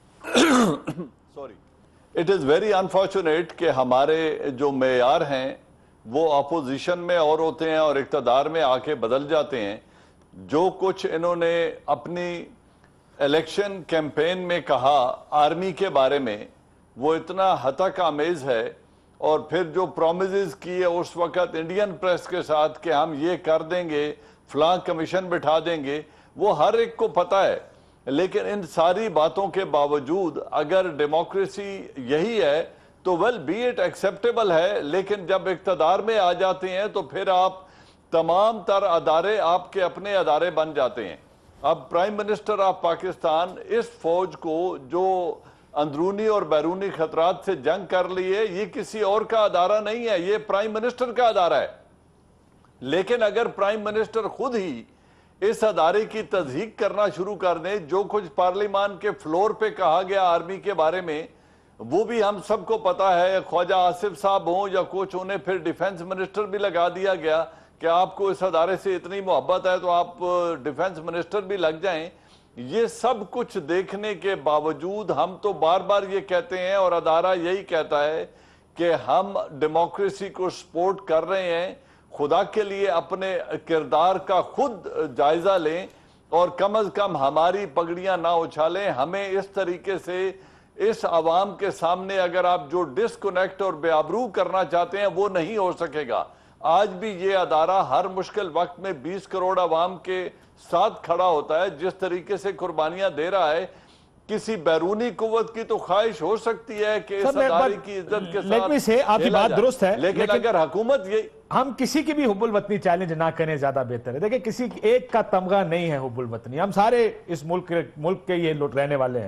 sorry, it is very unfortunate کہ ہمارے جو معیار ہیں وہ اپوزیشن میں اور ہوتے ہیں اور اقتدار میں آ کے بدل جاتے ہیں. جو کچھ انہوں نے اپنی الیکشن کیمپین میں کہا آرمی کے بارے میں وہ اتنا ہتک آمیز ہے, اور پھر جو پرومیزز کیے اس وقت انڈین پریس کے ساتھ کہ ہم یہ کر دیں گے, فلاں کمیشن بٹھا دیں گے, وہ ہر ایک کو پتہ ہے. لیکن ان ساری باتوں کے باوجود اگر ڈیموکریسی یہی ہے تو ویل بی اٹ ایکسیپٹیبل ہے. لیکن جب اقتدار میں آ جاتے ہیں تو پھر آپ تمام تر ادارے آپ کے اپنے ادارے بن جاتے ہیں. اب پرائم منسٹر آف پاکستان اس فوج کو جو اندرونی اور بیرونی خطرات سے جنگ کر لیے, یہ کسی اور کا ادارہ نہیں ہے, یہ پرائم منسٹر کا ادارہ ہے. لیکن اگر پرائم منسٹر خود ہی اس ادارے کی تضحیق کرنا شروع کر دیں, جو کچھ پارلیمان کے فلور پہ کہا گیا آرمی کے بارے میں وہ بھی ہم سب کو پتا ہے, خواجہ آصف صاحب ہوں یا کچھ, انہیں پھر ڈیفنس منسٹر بھی لگا دیا گیا کہ آپ کو اس ادارے سے اتنی محبت ہے تو آپ ڈیفنس منسٹر بھی لگ جائیں. یہ سب کچھ دیکھنے کے باوجود ہم تو بار بار یہ کہتے ہیں اور ادارہ یہی کہتا ہے کہ ہم ڈیموکریسی کو سپورٹ کر رہے ہیں. خدا کے لیے اپنے کردار کا خود جائزہ لیں اور کم از کم ہماری پگڑیاں نہ اچھالیں. ہمیں اس طریقے سے اس عوام کے سامنے اگر آپ جو ڈسکنیکٹ اور بے آبرو کرنا چاہتے ہیں وہ نہیں ہو سکے گا. آج بھی یہ ادارہ ہر مشکل وقت میں 20 کروڑ عوام کے ساتھ کھڑا ہوتا ہے. جس طریقے سے قربانیاں دے رہا ہے, کسی بیرونی قوت کی تو خواہش ہو سکتی ہے کہ اس ادارے کی عزت کے ساتھ آپ کی بات درست ہے, لیکن اگر حکومت یہ ہم کسی کی بھی حب الوطنی چیلنج نہ کریں زیادہ بہتر ہے. دیکھیں کسی ایک کا تمغہ نہیں ہے حب الوطنی, ہم سارے اس ملک کے یہ رہنے والے ہیں.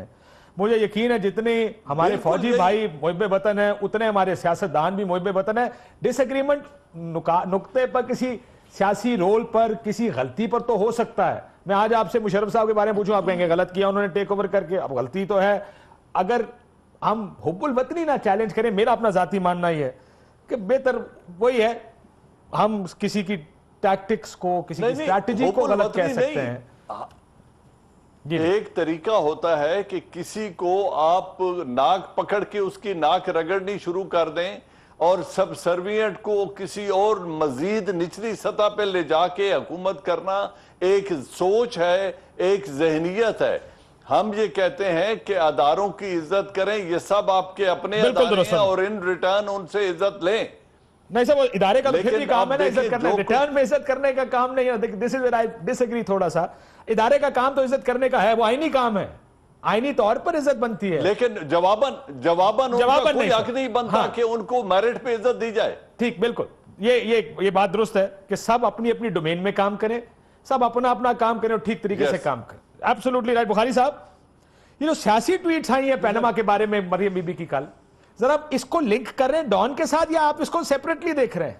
مجھے یقین ہے جتنے ہمارے فوجی بھائی محب وطن ہیں اتنے ہمارے سیاستدان بھی محب وطن ہیں. ڈس ایگریمنٹ نقطے پر کسی سیاسی رول پر کسی غلطی پر تو ہو سکتا ہے. میں آج آپ سے مشرف صاحب کے بارے میں پوچھوں, آپ کہیں گے غلط کیا انہوں نے ٹیک اوور کر کے, اب غلطی تو ہے. اگر ہم حب الوطنی نہ چیلنج کریں, میرا اپنا ذاتی ماننا ہی ہے کہ بہتر وہی ہے ہم کسی کی ٹیکٹکس کو, کسی کی اسٹریٹجی کو غلط کہہ سکتے ہیں. ایک طریقہ ہوتا ہے کہ کسی کو آپ ناک پکڑ کے اس کی ناک رگڑنی شروع کر دیں اور سب سروینٹ کو کسی اور مزید نچلی سطح پہ لے جا کے حکومت کرنا ایک سوچ ہے, ایک ذہنیت ہے. ہم یہ کہتے ہیں کہ اداروں کی عزت کریں, یہ سب آپ کے اپنے ادارے ہیں اور ان ریٹرن ان سے عزت لیں. نہیں صاحب, وہ ادارے کا تو پھر بھی کام ہے نا عزت کرنا, ریٹرن میں عزت کرنے کا کام نہیں ہے. دس is where I dish agri تھوڑا سا. ادارے کا کام تو عزت کرنے کا ہے, وہ آئینی کام ہے, آئینی طور پر عزت بنتی ہے, لیکن جواباً ان کا کوئی حق نہیں بنتا کہ ان کو میرٹ پہ عزت دی جائے. ٹھیک, بالکل یہ بات درست ہے کہ سب اپنی اپنی ڈومین میں کام کریں, سب اپنا اپنا کام کریں اور ٹھیک طریقے سے کام کریں. Absolutely right. بخاری صاحب, یہ جو سیاسی ٹویٹس آئی ہیں پینما کے بارے میں مریم بی بی کی کل, ذرا اس کو لنک کر رہے ہیں ڈان کے ساتھ یا آپ اس کو سیپریٹلی دیکھ رہے ہیں؟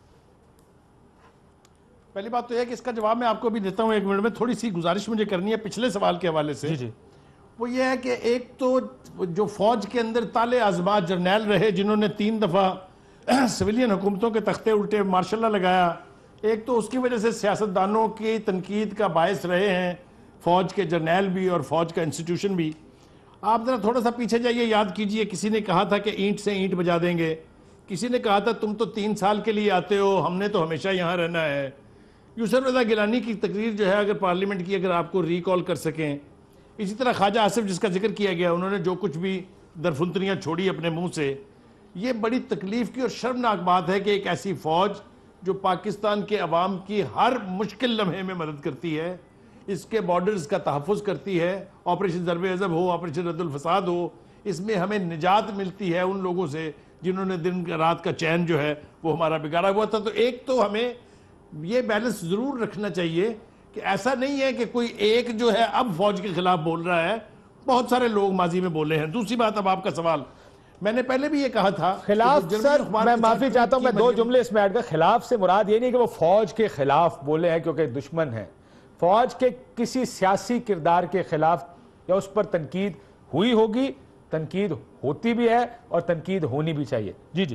پہلی بات تو یہ ہے کہ اس کا جواب میں آپ کو بھی دیتا ہوں 1 منٹ میں. تھوڑی سی گزارش مجھے کرنی ہے پچھلے سوال کے حوالے سے. جی وہ یہ ہے کہ ایک تو جو فوج کے اندر طالع ازمات جرنیل رہے جنہوں نے 3 دفعہ سویلین حکومتوں کے تختے الٹے مارشل لا لگایا, ایک تو اس کی وجہ سے سیاستدانوں کی تنقید کا باعث رہے ہیں فوج کے جرنیل بھی اور فوج کا انسٹیٹیوشن بھی. آپ ذرا تھوڑا سا پیچھے جائیے, یاد کیجئے کسی نے کہا تھا کہ اینٹ سے اینٹ بجا دیں گے, کسی نے کہا تھا تم تو 3 سال کے لیے آتے ہو, ہم نے تو ہمیشہ یہاں رہنا ہے. یوسف رضا گیلانی کی تقریر جو ہے اگر پارلیمنٹ کی اگر آپ کو ریکال کر سکیں, اسی طرح خواجہ آصف جس کا ذکر کیا گیا, انہوں نے جو کچھ بھی درفنتریاں چھوڑی اپنے منہ سے, یہ بڑی تکلیف کی اور شرمناک بات ہے کہ ایک ایسی فوج جو پاکستان کے عوام کی ہر مشکل لمحے میں مدد کرتی ہے, اس کے بارڈرز کا تحفظ کرتی ہے, آپریشن ضرب عضب ہو, آپریشن رد الفساد ہو, اس میں ہمیں نجات ملتی ہے ان لوگوں سے جنہوں نے دن رات کا چین جو ہے وہ ہمارا بگاڑا ہوا تھا. تو ایک تو ہمیں یہ بیلنس ضرور رکھنا چاہیے کہ ایسا نہیں ہے کہ کوئی ایک جو ہے اب فوج کے خلاف بول رہا ہے, بہت سارے لوگ ماضی میں بولے ہیں. دوسری بات, اب آپ کا سوال, میں نے پہلے بھی یہ کہا تھا خلاف, سر میں معافی چاہتا ہوں, میں 2 جملے اس میں ایڈ کر. خلاف سے مراد یہ نہیں کہ وہ فوج کے خلاف بولے ہیں کیونکہ دشمن ہیں, فوج کے کسی سیاسی کردار کے خلاف یا اس پر تنقید ہوئی ہوگی, تنقید ہوتی بھی ہے اور تنقید ہونی بھی چاہیے. جی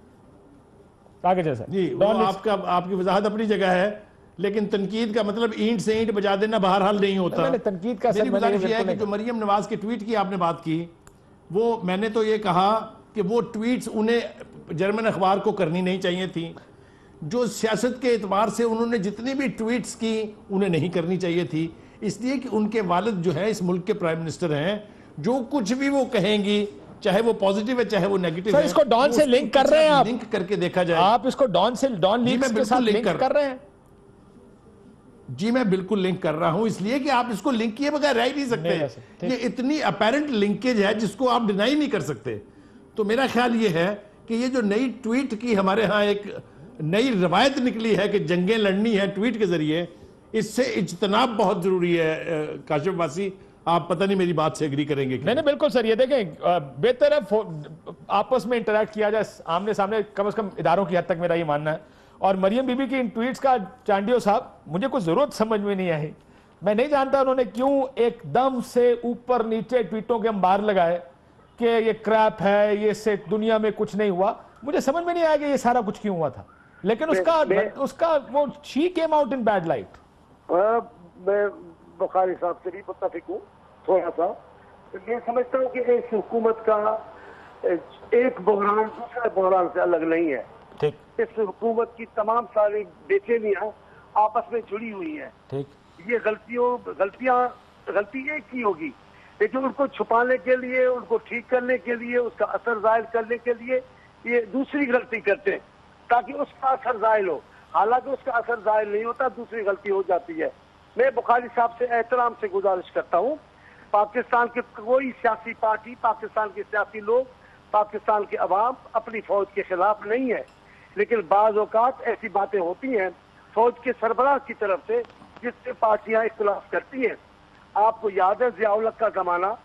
آگے جیسا. جی آپ کی وضاحت اپنی جگہ ہے, لیکن تنقید کا مطلب اینٹ سے اینٹ بجا دینا بہرحال نہیں ہوتا. تنقید کا میری گزارش یہ ہے کہ جو مریم نواز کے ٹویٹ کی آپ نے بات کی, وہ میں نے تو یہ کہا کہ وہ ٹویٹس انہیں جرمن اخبار کو کرنی نہیں چاہیے تھی. جو سیاست کے اعتبار سے انہوں نے جتنی بھی ٹویٹس کی انہیں نہیں کرنی چاہیے تھی, اس لیے کہ ان کے والد جو ہے اس ملک کے پرائم منسٹر ہیں, جو کچھ بھی وہ کہیں گی چاہے وہ پوزیٹیو ہے چاہے وہ نیگیٹیو ہے, اس کو ڈان سے لنک کر رہے ہیں آپ, لنک کر کے دیکھا جائے. آپ اس کو ڈان لیکس کے ساتھ لنک کر رہے ہیں؟ جی میں بالکل لنک کر رہا ہوں, اس لیے کہ آپ اس کو لنک کیے بغیر رہ ہی نہیں سکتے. یہ اتنی اپیرنٹ لنکیج ہے جس کو آپ ڈینائی نہیں کر سکتے. تو میرا خیال یہ ہے کہ یہ جو نئی ٹویٹ کی ہمارے ہاں ایک نئی روایت نکلی ہے کہ جنگیں لڑنی ہیں ٹویٹ کے ذریعے, اس سے اجتناب بہت ضروری ہے. کاشف عباسی, آپ پتہ نہیں میری بات سے ایگری کریں گے؟ نہیں بالکل سر, یہ دیکھیں بہتر ہے آپس میں انٹریکٹ کیا جائے آمنے سامنے, کم از کم اداروں کی حد تک میرا یہ ماننا ہے. اور مریم بی بی کی ان ٹویٹس کا چانڈیو صاحب مجھے کوئی ضرورت سمجھ میں نہیں آئی. میں نہیں جانتا انہوں نے کیوں ایک دم سے اوپر نیچے ٹویٹوں کے انبار لگائے کہ یہ کریپ ہے, یہ سے دنیا میں کچھ نہیں ہوا. مجھے سمجھ میں نہیں آیا کہ یہ سارا کچھ کیوں ہوا تھا, لیکن اس کا وہ she came out in bad light. میں بخاری صاحب سے بھی متفق ہوں تھوڑا سا. میں سمجھتا ہوں کہ اس حکومت کا ایک بحران دوسرے بحران سے الگ نہیں ہے. اس حکومت کی تمام ساری بے چینیاں آپس میں جڑی ہوئی ہیں. یہ غلطی ایک کی ہوگی, لیکن ان کو چھپانے کے لیے, ان کو ٹھیک کرنے کے لیے, اس کا اثر ظاہر کرنے کے لیے یہ دوسری غلطی کرتے ہیں تاکہ اس کا اثر ظاہر ہو. حالانکہ اس کا اثر ظاہر نہیں ہوتا, دوسری غلطی ہو جاتی ہے. میں بخاری صاحب سے احترام سے گزارش کرتا ہوں, پاکستان کے کوئی سیاسی پارٹی, پاکستان کے سیاسی لوگ, پاکستان کے عوام اپنی فوج کے خلاف نہیں ہے, لیکن بعض اوقات ایسی باتیں ہوتی ہیں فوج کے سربراہ کی طرف سے جس سے پارٹیاں اختلاف کرتی ہیں. آپ کو یاد ہے ضیاء الحق کا زمانہ,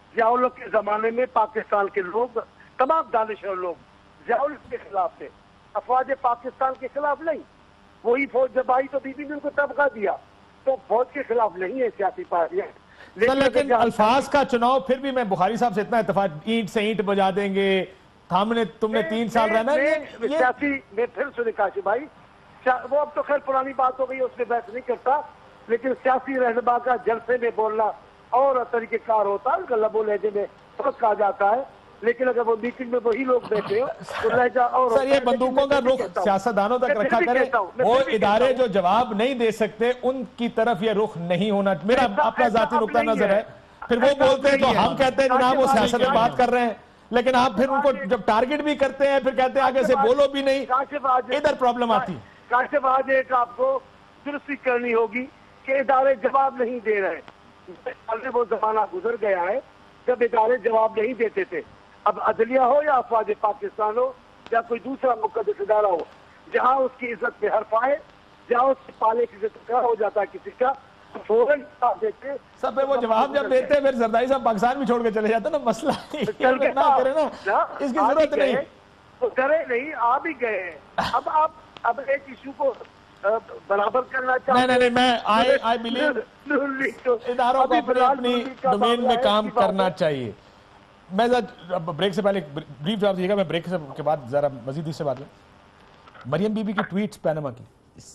ضیاء الحق کے زمانے میں پاکستان کے لوگ، تمام دانشور لوگ ضیاء الحق کے خلاف تھے، افواج پاکستان کے خلاف نہیں. وہی فوج جب آئی تو بی بی نے ان کو تبقہ دیا، تو فوج کے خلاف نہیں ہے سیاسی پارٹیاں. لیکن الفاظ کا چناؤ پھر بھی میں بخاری صاحب سے اتنا اتفاق، اینٹ سے اینٹ بجا دیں گے، تم نے 3 سال رہنا ہے. سیاسی میں پھر سنے کاشف بھائی، وہ اب تو خیر پرانی بات ہو گئی، اس میں بحث نہیں کرتا، لیکن سیاسی رہنما کا جلسے میں بولنا اور طریقہ کار ہوتا ہے، ان کا لب و لہجے میں فرق آ جاتا ہے. لیکن اگر وہ میٹنگ میں وہی لوگ بیٹھے ہو تو لہجہ اور سر یہ بندوقوں کا رخ سیاستدانوں تک رکھا کرے. وہ ادارے جو جواب نہیں دے سکتے ان کی طرف یہ رخ نہیں ہونا. میرا اپنا ذاتی نقطہ نظر ہے. پھر وہ بولتے ہیں تو ہم کہتے ہیں جناب وہ سیاست میں بات کر رہے ہیں، لیکن آپ پھر ان کو جب ٹارگٹ بھی کرتے ہیں پھر کہتے ہیں آگے سے بولو بھی نہیں. ادھر پرابلم آتی ہے. کاشف آج ایک آپ کو درستی کرنی ہوگی کہ ادارے جواب نہیں دے رہے. وہ زمانہ گزر گیا ہے جب ادارے جواب نہیں دیتے تھے. اب عدلیہ ہو یا افواج پاکستان ہو یا کوئی دوسرا مقدس ادارہ ہو، جہاں اس کی عزت پہ حرف آئے، جہاں اس کے پالے کی عزت ہو جاتا ہے کسی کا، فوراً دیتے. سب پہ وہ جواب جب دیتے ہیں پھر زرداری صاحب پاکستان بھی چھوڑ کے چلے جاتے نا. مسئلہ نہ کرے نا، اس کی ضرورت نہیں. کرے نہیں، آ بھی گئے. اب ایک ایشو کو برابر کرنا چاہتے ہیں. نہیں میں آئی بلیو اداروں کو اپنی ڈومین میں کام کرنا چاہیے. میں بریک سے پہلے بریف جواب دیجیے گا، میں بریک کے بعد ذرا مزید اس سے بات کروں. مریم بی بی کی ٹویٹس پینما کی،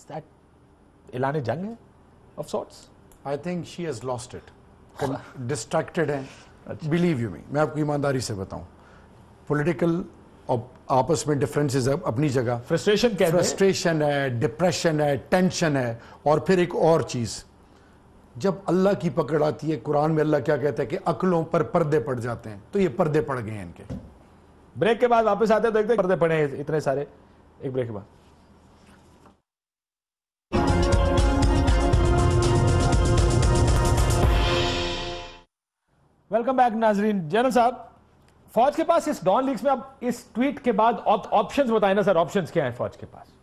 اعلان جنگ ہے of sorts? I think she has lost it, distracted ہے. بلیو یو می، میں آپ کو ایمانداری سے بتاؤں، پولیٹیکل آپس میں ڈفرینسز ہے اپنی جگہ، فرسٹریشن ہے، ڈپریشن ہے، ٹینشن ہے. اور پھر ایک اور چیز، جب اللہ کی پکڑ آتی ہے، قرآن میں اللہ کیا کہتا ہے کہ عقلوں پر پردے پڑ جاتے ہیں، تو یہ پردے پڑ گئے ہیں ان کے. بریک کے بعد واپس آتے ہیں تو دیکھتے پردے پڑے ہیں اتنے سارے. ایک بریک کے بعد ویلکم بیک ناظرین. جنرل صاحب، فوج کے پاس اس ڈان لیکس میں اب اس ٹویٹ کے بعد آپشنز بتائیں نا سر، آپشنز کیا ہیں فوج کے پاس؟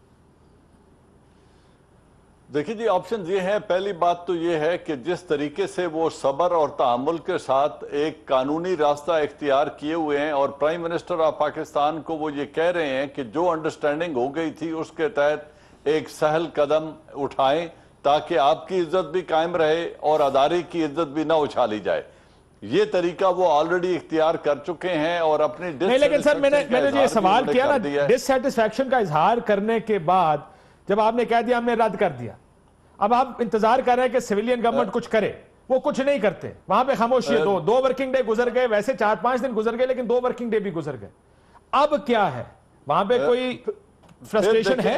دیکھیں جی، آپشنز یہ ہیں. پہلی بات تو یہ ہے کہ جس طریقے سے وہ صبر اور تحمل کے ساتھ ایک قانونی راستہ اختیار کیے ہوئے ہیں، اور پرائم منسٹر آف پاکستان کو وہ یہ کہہ رہے ہیں کہ جو انڈرسٹینڈنگ ہو گئی تھی اس کے تحت ایک سہل قدم اٹھائیں تاکہ آپ کی عزت بھی قائم رہے اور ادارے کی عزت بھی نہ اچھالی جائے. یہ طریقہ وہ آلریڈی اختیار کر چکے ہیں اور اپنی لیکن سر میں نے یہ سوال کیا نا، ڈس سیٹسفیکشن کا اظہار کرنے کے بعد جب آپ نے کہہ دیا ہم نے رد کر دیا، اب آپ انتظار کر رہے ہیں کہ سویلین گورنمنٹ کچھ کرے. وہ کچھ نہیں کرتے، وہاں پہ خاموشی ہے. دو ورکنگ ڈے گزر گئے، ویسے 4-5 دن گزر گئے لیکن 2 ورکنگ ڈے بھی گزر گئے. اب کیا ہے وہاں پہ؟ کوئی فرسٹریشن ہے؟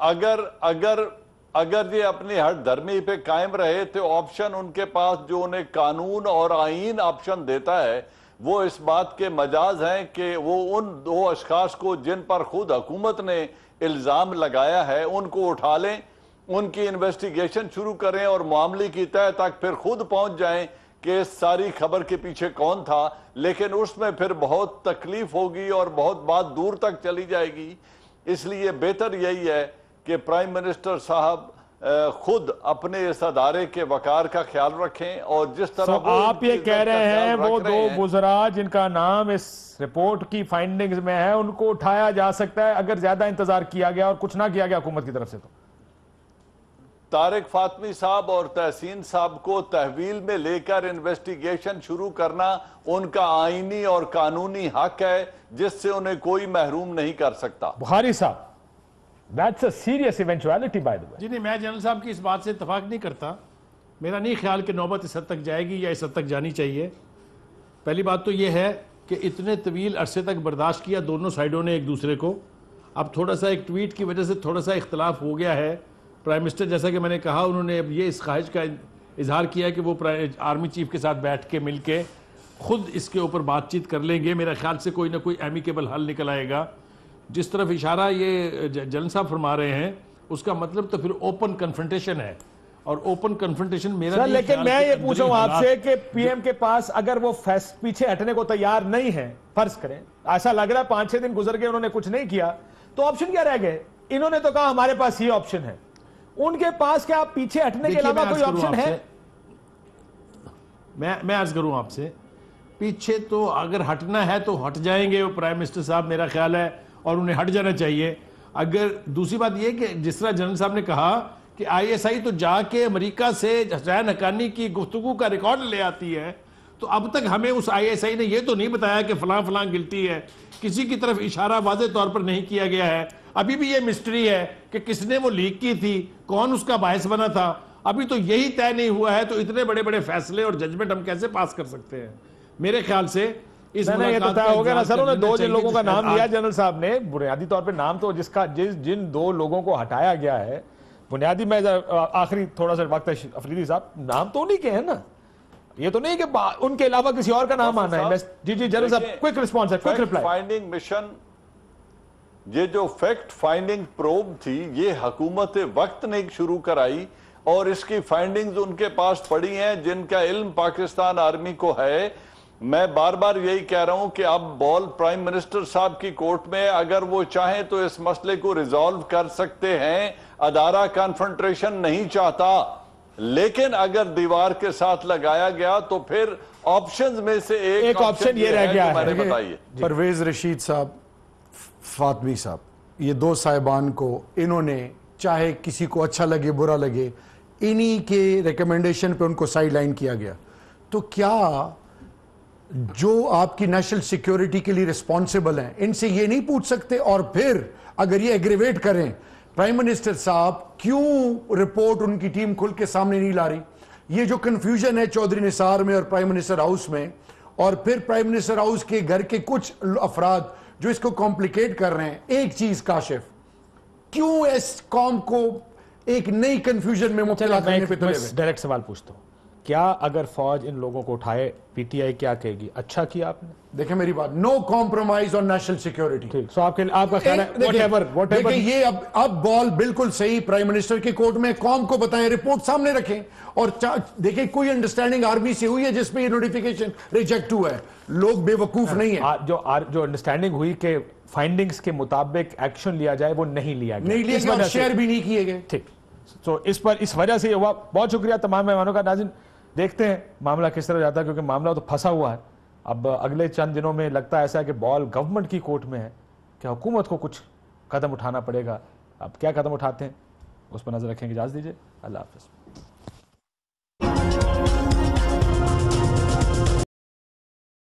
اگر یہ اپنی ہٹ دھرمی پہ قائم رہے تو آپشن ان کے پاس جو انہیں قانون اور آئین آپشن دیتا ہے وہ اس بات کے مجاز ہیں کہ وہ ان 2 اشخاص کو جن پر خود حکومت نے الزام لگایا ہے ان کو اٹھا لیں، ان کی انویسٹیگیشن شروع کریں اور معاملے کی تہہ تک پھر خود پہنچ جائیں کہ اس ساری خبر کے پیچھے کون تھا. لیکن اس میں پھر بہت تکلیف ہوگی اور بہت بات دور تک چلی جائے گی. اس لیے بہتر یہی ہے کہ پرائم منسٹر صاحب خود اپنے اس ادارے کے وقار کا خیال رکھیں. اور جس طرح آپ یہ کہہ رہے ہیں وہ 2 وزراء جن کا نام اس رپورٹ کی فائنڈنگز میں ہے ان کو اٹھایا جا سکتا ہے اگر زیادہ انتظار کیا گیا اور کچھ نہ کیا گیا حکومت کی طرف سے. تو طارق فاطمی صاحب اور تحسین صاحب کو تحویل میں لے کر انویسٹیگیشن شروع کرنا ان کا آئینی اور قانونی حق ہے جس سے انہیں کوئی محروم نہیں کر سکتا. بخاری صاحب، that's a serious eventuality by the way. جی نہیں، میں جنرل صاحب کی اس بات سے اتفاق نہیں کرتا. میرا نہیں خیال کہ نوبت اس حد تک جائے گی یا اس حد تک جانی چاہیے. پہلی بات تو یہ ہے کہ اتنے طویل عرصے تک برداشت کیا دونوں سائیڈوں نے ایک دوسرے کو. اب تھوڑا سا ایک ٹویٹ کی وجہ سے تھوڑا سا اختلاف ہو گیا ہے. پرائم منسٹر جیسا کہ میں نے کہا انہوں نے اب یہ اس خواہش کا اظہار کیا کہ وہ آرمی چیف کے ساتھ بیٹھ کے مل کے خود اس کے اوپر بات چیت کر لیں گے. میرا خیال سے کوئی نہ کوئی ایمیکیبل حل نکل آئے گا. جس طرف اشارہ یہ جنرل صاحب فرما رہے ہیں اس کا مطلب تو پھر اوپن کنفرنٹیشن ہے. اور اوپن کنفرنٹیشن میرا لیکن میں یہ پوچھوں آپ سے کہ پی ایم کے پاس اگر وہ پیچھے ہٹنے کو تیار نہیں ہے، فرض کریں ایسا لگ رہا ہے 5-6 دن گزر گئے انہوں نے کچھ نہیں کیا، تو آپشن کیا رہ گئے؟ انہوں نے تو کہا ہمارے پاس یہ آپشن ہے. ان کے پاس کیا پیچھے ہٹنے کے علاوہ کوئی آپشن ہے؟ میں عرض کروں آپ سے پیچھے تو اگر ہٹنا ہے تو ہٹ جائیں گے وہ پرائم منسٹر صاحب، میرا خیال ہے، اور انہیں ہٹ جانا چاہیے۔ اگر دوسری بات یہ کہ جس طرح جنرل صاحب نے کہا کہ آئی ایس آئی تو جا کے امریکہ سے حسین حقانی کی گفتگو کا ریکارڈ لے آتی ہے، تو اب تک ہمیں اس آئی ایس آئی نے یہ تو نہیں بتایا کہ فلاں فلاں گلٹی ہے، کسی کی طرف اشارہ واضح طور پر نہیں کیا گیا ہے۔ ابھی بھی یہ مسٹری ہے کہ کس نے وہ لیک کی تھی، کون اس کا باعث بنا تھا، ابھی تو یہی طے نہیں ہوا ہے، تو اتنے بڑے بڑے فیصلے اور ججمنٹ ہم کیسے پاس کر سکتے ہیں؟ میرے خیال سے اس نہیں یہ تو ملاقات طے کا ہو گیا نا سر، انہوں نے دو جن لوگوں کا نام لیا آج جنرل صاحب نے بنیادی طور پہ، نام تو جن دو لوگوں کو ہٹایا گیا ہے بنیادی، میں آخری تھوڑا سا وقت ہے افریدی صاحب، نام تو انہی کے ہیں نا، یہ تو نہیں کہ ان کے علاوہ کسی اور کا نام آنا ہے۔ جی جنرل صاحب کوئک رسپانس ہے، کوئک رپلائی۔ فائنڈنگ مشن، یہ جو فیکٹ فائنڈنگ پروب تھی، یہ حکومت وقت نے شروع کرائی، اور اس کی فائنڈنگز ان کے پاس پڑی ہیں جن کا علم پاکستان آرمی کو ہے۔ میں بار بار یہی کہہ رہا ہوں کہ اب بال پرائم منسٹر صاحب کی کورٹ میں، اگر وہ چاہیں تو اس مسئلے کو ریزالو کر سکتے ہیں۔ ادارہ کنفرنٹریشن نہیں چاہتا، لیکن اگر دیوار کے ساتھ لگایا گیا تو پھر آپشنز میں سے ایک آپشن یہ رہ گیا ہے۔ بتائیے پرویز رشید صاحب، فاطمی صاحب، یہ دو صاحبان کو انہوں نے، چاہے کسی کو اچھا لگے برا لگے، انہی کے ریکمنڈیشن پہ ان کو سائیڈ لائن کیا گیا۔ تو کیا جو آپ کی نیشنل سیکیورٹی کے لیے ریسپانسبل ہیں ان سے یہ نہیں پوچھ سکتے؟ اور پھر اگر یہ ایگریویٹ کریں، پرائم منسٹر صاحب کیوں رپورٹ ان کی ٹیم کھل کے سامنے نہیں لا رہی؟ یہ جو کنفیوژن ہے چودھری نثار میں اور پرائم منسٹر ہاؤس میں، اور پھر پرائم منسٹر ہاؤس کے گھر کے کچھ افراد جو اس کو کمپلیکیٹ کر رہے ہیں، ایک چیز کاشف، کیوں اس قوم کو ایک نئی کنفیوژن میں مبتلا کرنے پہ تلے ہوئے؟ ڈائریکٹ سوال پوچھتا ہوں، کیا اگر فوج ان لوگوں کو اٹھائے پی ٹی آئی کیا کہے گی اچھا کیا آپ نے؟ دیکھیں میری بات، no compromise on national security. So آپ کا خیال ہے دیکھیں یہ اب بال بالکل صحیح پرائم منسٹر کے کورٹ میں، قوم کو بتائیں، رپورٹ سامنے رکھیں، اور دیکھیں کوئی انڈرسٹینڈنگ آرمی سے ہوئی ہے جس پہ یہ نوٹیفیکیشن ریجیکٹ ہوا ہے؟ لوگ بے وقوف نہیں ہیں۔ جو انڈرسٹینڈنگ ہوئی کہ فائنڈنگز کے مطابق ایکشن لیا جائے، وہ نہیں لیا گیا، نہیں لیا گیا، اور شیئر بھی نہیں کیے گئے۔ ٹھیک، تو اس وجہ سے یہ ہوا۔ بہت شکریہ تمام مہمانوں کا۔ ناظرین دیکھتے ہیں معاملہ کس طرح جاتا ہے، کیونکہ معاملہ تو پھنسا ہوا ہے۔ اب اگلے چند دنوں میں لگتا ہے ایسا ہے کہ بال گورنمنٹ کی کورٹ میں ہے کہ حکومت کو کچھ قدم اٹھانا پڑے گا۔ اب کیا قدم اٹھاتے ہیں اس پر نظر رکھیں گے۔ اجازت دیجیے، اللہ حافظ۔